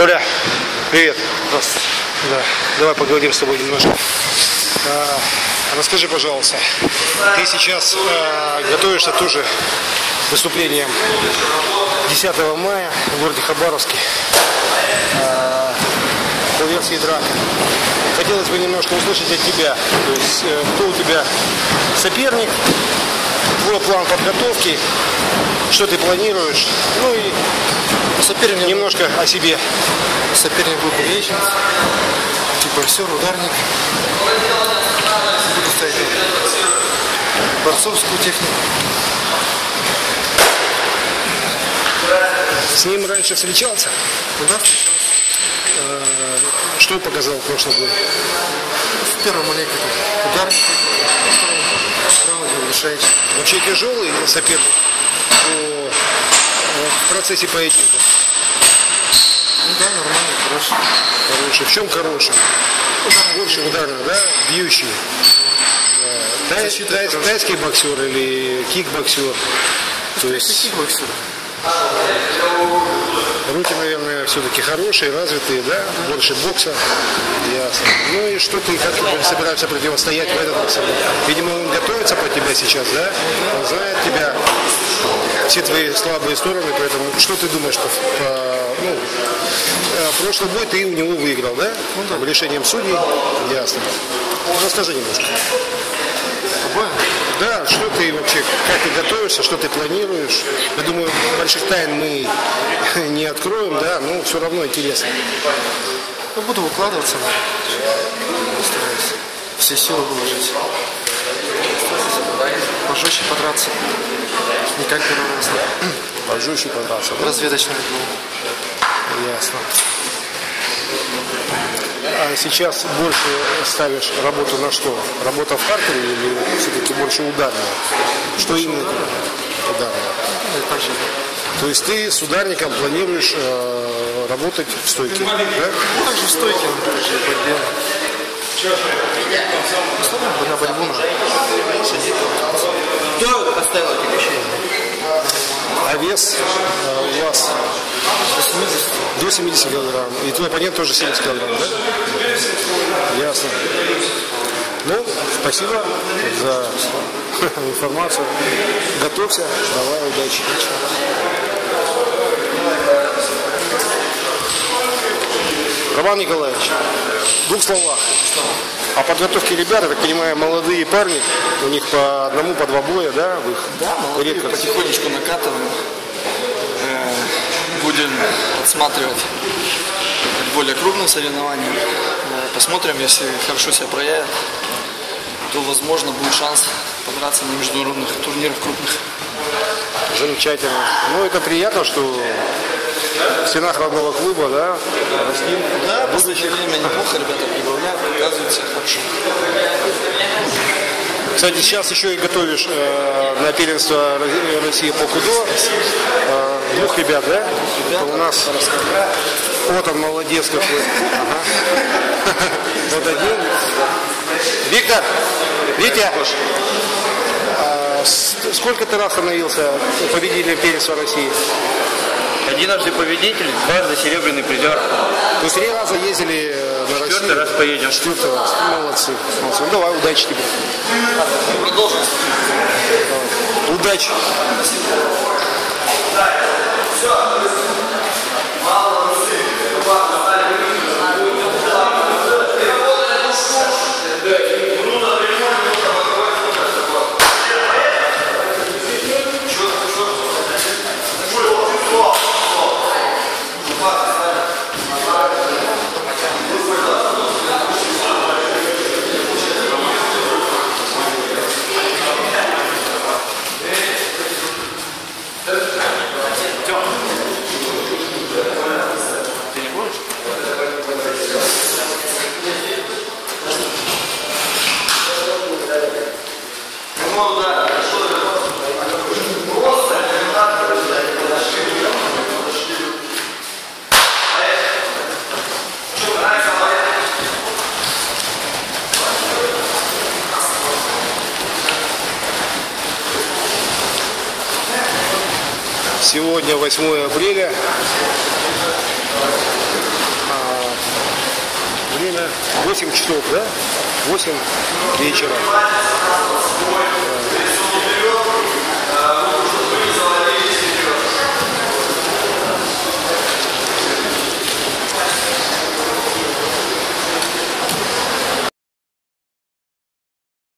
Коля, привет. Здравствуйте. Да, давай поговорим с тобой немножко. Расскажи, пожалуйста, ты сейчас готовишься тоже к выступлениям 10 мая в городе Хабаровске по версии драка. Хотелось бы немножко услышать от тебя, то есть кто у тебя соперник, твой план подготовки, что ты планируешь, ну и соперник немножко о себе. Соперник будет Реченец, боксер, ударник. Буду ставить борцовскую технику. С ним раньше встречался? Куда встречался? Что показал в прошлом году? В первом маленьком ударник, сразу решающий. Вообще тяжелый соперник в процессе поединка? Ну да, нормально, хороший. Хороший. В чем хороший? Больше ударный, да? Бьющий. Да. Тайский боксер или кикбоксер? То есть кикбоксер. Руки, наверное, все-таки хорошие, развитые, да? Больше бокса. Ясно. Ну и что ты, как собираешься противостоять в этот раз? Видимо, он готовится под тебя сейчас, да? Он знает тебя, все твои слабые стороны, поэтому что ты думаешь прошлый бой ты у него выиграл, да? Ну да. Решением судей, ясно. Расскажи немножко. Бой? Да, что ты вообще, как ты готовишься, что ты планируешь? Я думаю, больших тайн мы не откроем, да, но все равно интересно. Я буду выкладываться, постараюсь все силы выложить. Пожестче подраться. Не как первый раз. Пожестче подраться, да? Разведочную игру. Ясно. А сейчас больше ставишь работу на что? Работа в хартере или все-таки больше ударная? Что именно ударная? То есть ты с ударником планируешь работать в стойке, да? Ну, также в стойке, также в борьбе. В основном на борьбу надо. Кто поставил эти вещи? А вес у вас? До 70 килограмм. И твой оппонент тоже 70 килограмм, да? Ясно. Ну, спасибо за информацию. Готовься. Давай, удачи. Роман Николаевич, в двух словах. О подготовке ребят, я так понимаю, молодые парни, у них по одному, по два боя, да? В их молодые, потихонечку накатываем. Будем подсматривать более крупным соревнованиям. Посмотрим, если хорошо себя проявят, то, возможно, будет шанс подраться на международных турнирах крупных. Замечательно. Ну, это приятно, что в стенах родного клуба, да, растим. Да, в последнее время неплохо ребята прибавляют, показывают себя хорошо. Кстати, сейчас еще и готовишь на первенство России по кудо двух ребят, да? Это у нас вот он молодец какой. Ага. Вот один. Виктор, Витя, сколько ты раз становился победителем первенства России? Единожды победитель, дважды серебряный призер. То есть 3 раза ездили на Россию? 4-й раз поедем. 4-й раз. Молодцы. Молодцы. Ну, давай, удачи тебе. Продолжим. Удачи. Сегодня 8 апреля. время 8 часов, да? 8 вечера.